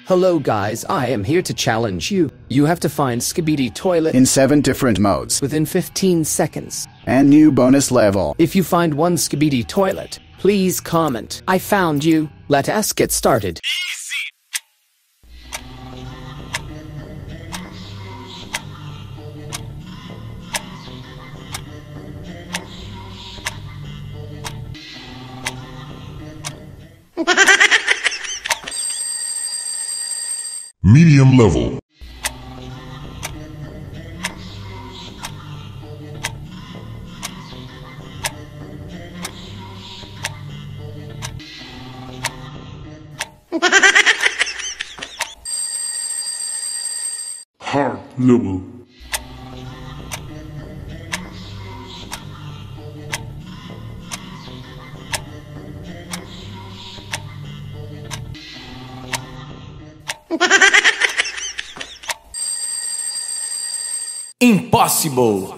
Hello guys, I am here to challenge you. You have to find Skibidi Toilet in 7 different modes within 15 seconds. And new bonus level. If you find one Skibidi Toilet, please comment, "I found you." Let us get started. Medium level. Hard level. Impossible!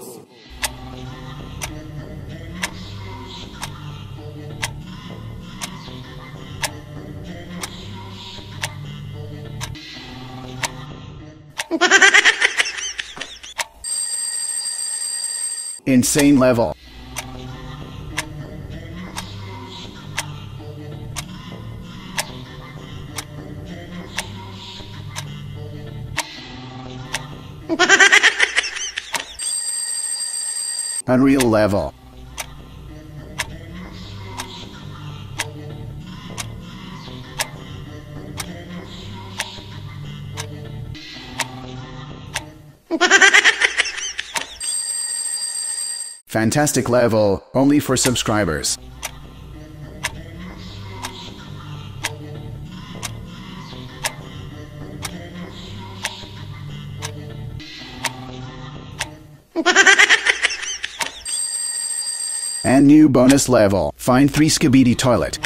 Insane level. Unreal level. Fantastic level, only for subscribers. And new bonus level. Find 3 Skibidi Toilet.